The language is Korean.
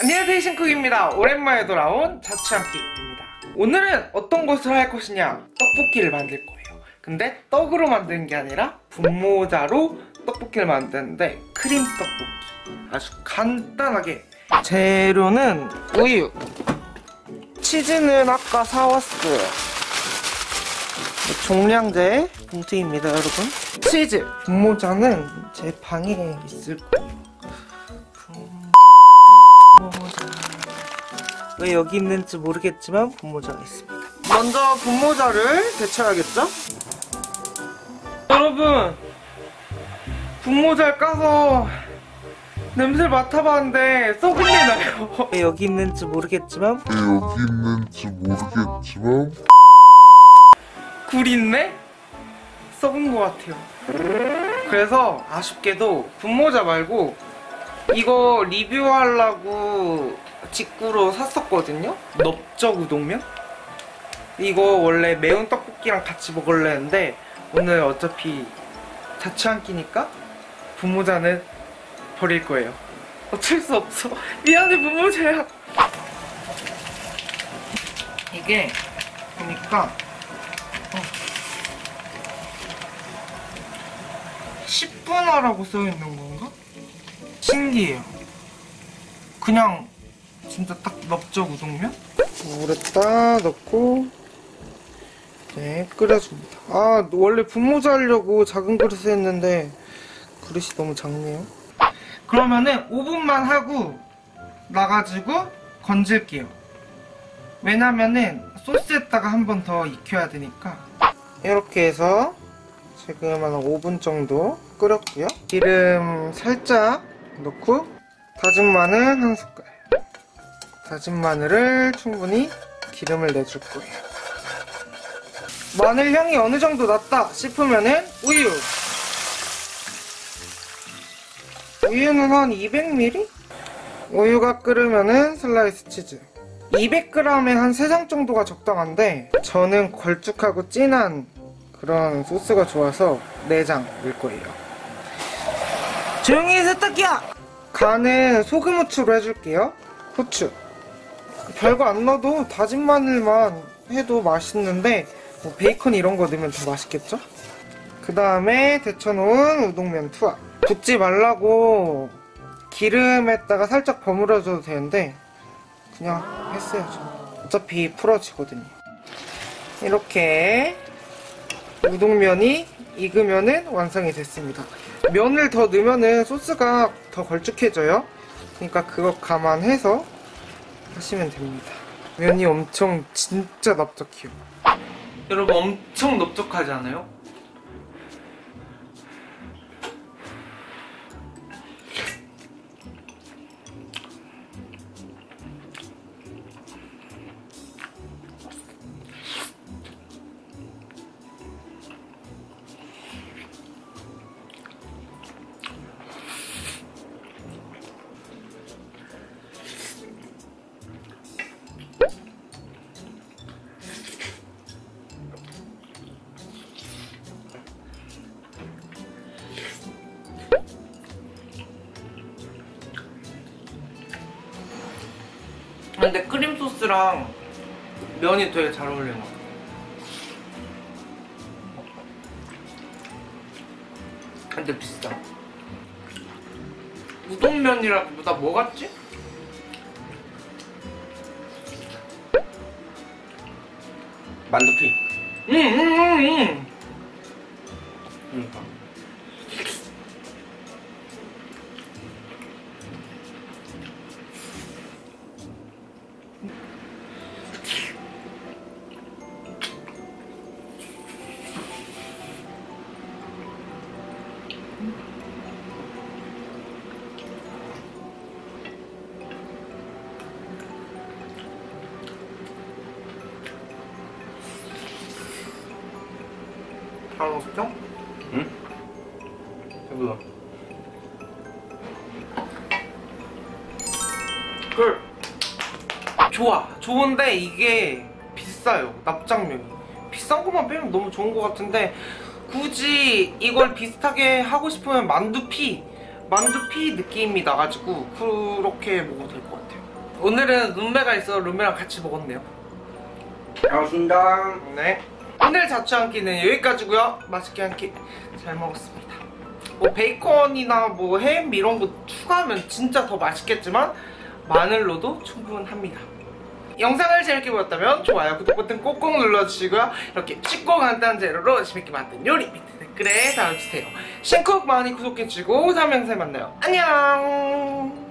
안녕하세요, 신쿡입니다. 오랜만에 돌아온 자취한끼입니다. 오늘은 어떤 것을 할 것이냐, 떡볶이를 만들 거예요. 근데 떡으로 만드는 게 아니라 분모자로 떡볶이를 만드는데 크림 떡볶이 아주 간단하게. 재료는 우유, 치즈는 아까 사왔어요. 종량제 봉투입니다, 여러분. 치즈, 분모자는 제 방에 있을 거예요. 분모자. 왜 여기 있는지 모르겠지만 분모자가 있습니다. 먼저 분모자를 데쳐야겠죠? 여러분, 분모자를 까서 냄새를 맡아봤는데 썩은 내 나요. 왜 여기 있는지 모르겠지만 굴 있네? 썩은 것 같아요. 그래서 아쉽게도 분모자 말고 이거 리뷰하려고 직구로 샀었거든요? 넓적 우동면? 이거 원래 매운 떡볶이랑 같이 먹으려 했는데 오늘 어차피 자취한끼니까 분모자는 버릴 거예요. 어쩔 수 없어. 미안해, 분모자야. 이게 보니까 10분 하라고 써있는 건가? 신기해요. 그냥 진짜 딱 넓적 우동면? 물에 딱 넣고 네, 끓여줍니다. 아, 원래 분모자 하려고 작은 그릇에 했는데 그릇이 너무 작네요. 그러면은 5분만 하고 나가지고 건질게요. 왜냐면은 소스에다가 한 번 더 익혀야 되니까. 이렇게 해서 지금 한 5분 정도 끓였고요. 기름 살짝 넣고 다진 마늘 한 숟갈. 다진 마늘을 충분히 기름을 내줄 거예요. 마늘 향이 어느 정도 났다 싶으면은 우유. 우유는 한 200ml? 우유가 끓으면은 슬라이스 치즈. 200g에 한 3장 정도가 적당한데 저는 걸쭉하고 진한 그런 소스가 좋아서 4장 넣을 거예요. 조용히 해, 세탁기야! 간은 소금 후추로 해줄게요. 후추. 별거 안 넣어도 다진 마늘만 해도 맛있는데 뭐 베이컨 이런 거 넣으면 더 맛있겠죠? 그 다음에 데쳐놓은 우동면 투하. 붓지 말라고 기름에다가 살짝 버무려줘도 되는데 그냥 했어요. 저는. 어차피 풀어지거든요. 이렇게 우동면이 익으면은 완성이 됐습니다. 면을 더 넣으면은 소스가 더 걸쭉해져요. 그러니까 그거 감안해서 하시면 됩니다. 면이 엄청 진짜 넓적해요. 여러분, 엄청 넓적하지 않아요? 근데 크림 소스랑 면이 되게 잘 어울리는 것 같아요. 근데 비싸. 우동면이라기보다 뭐 같지? 만두피. 그러니까. 다 먹었죠? 응? 배불러. 좋아. 좋은데 이게 비싸요. 납작면이. 비싼 것만 빼면 너무 좋은 것 같은데 굳이 이걸 비슷하게 하고 싶으면 만두피 느낌이 나가지고 그렇게 먹어도 될 것 같아요. 오늘은 룸메가 있어 룸메랑 같이 먹었네요. 잘 먹습니다. 네. 오늘 자취 한 끼는 여기까지고요. 맛있게 한 끼 잘 먹었습니다. 뭐 베이컨이나 뭐 햄 이런 거 추가하면 진짜 더 맛있겠지만 마늘로도 충분합니다. 영상을 재밌게 보셨다면 좋아요, 구독 버튼 꼭꼭 눌러주시고요. 이렇게 쉽고 간단한 재료로 재밌게 만든 요리 밑에 댓글에 달아주세요. 신쿡 많이 구독해주시고 다음 영상에 만나요. 안녕.